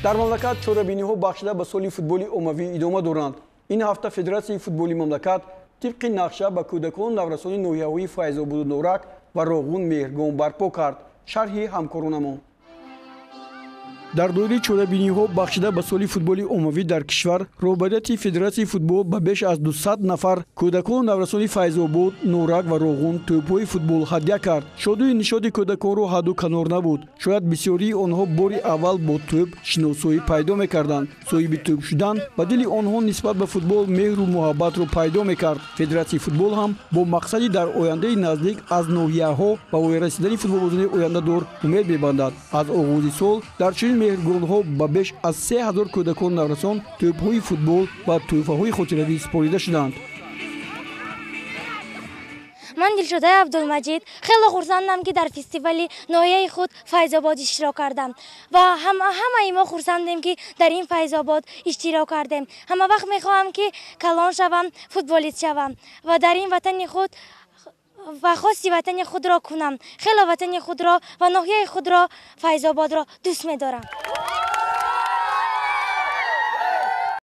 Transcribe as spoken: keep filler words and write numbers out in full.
дар мамлакат чорабиниҳо бахшида ба соли футболи оммавӣ идома доранд. Ин ҳафта Федератсияи футболи мамлакат тибқи нақша ба кӯдакону наврасони ноҳияҳои Файзободу Норак ва Роғун меҳргон барпо кард. шарҳи ҳамкоронамон. дар доираи чорабиниҳо бахшида ба соли футболи оммавӣ дар кишвар роҳбарияти Федератсияи футбол ба беш аз дусад нафар кӯдакону наврасони Файзобод, Норак ва Роғун тӯбҳои футбол ҳадя кард. шодию нишоди кӯдаконро ҳадду канор набуд. шояд бисёрии онҳо бори аввал бо тӯб шиносоӣ пайдо мекарданд. соҳиби тӯб шудан ба дили онҳо нисбат ба футбол меҳру муҳаббатро пайдо мекард. Федератсияи футбол ҳам бо мақсади дар ояндаи наздик аз ноҳияҳо ба воя расидани футболбозони ояндадор умед мебандад. аз оғози сол дар чунин меҳргонҳо ба беш аз се ҳазор кӯдакону наврасон тӯбҳои футбол ва тӯҳфаҳои хотиравӣ спорида шуданд. ман Дилшодаи Абдулмаҷид хеле хурсандам, ки дар фестивали ноҳияи худ Файзобод иштирок кардам ва ҳамаи мо хурсандем, ки дар ин Файзобод иштирок кардем. ҳама вақт мехоҳам, ки калон шавам, футболист шавам ва дар ин ватани худ ва хости ватани худро кунам. хеле ватани худро ва ноҳияи худро Файзободро дӯст медорам.